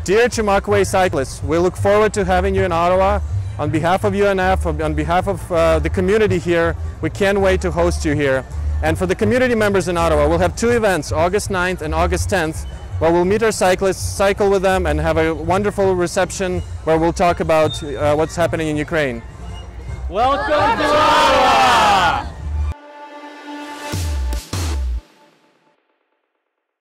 Dear Chumak Way cyclists, we look forward to having you in Ottawa. On behalf of UNF, on behalf of the community here, we can't wait to host you here. And for the community members in Ottawa, we'll have two events, August 9th and August 10th, where we'll meet our cyclists, cycle with them, and have a wonderful reception where we'll talk about what's happening in Ukraine. Welcome to Ottawa!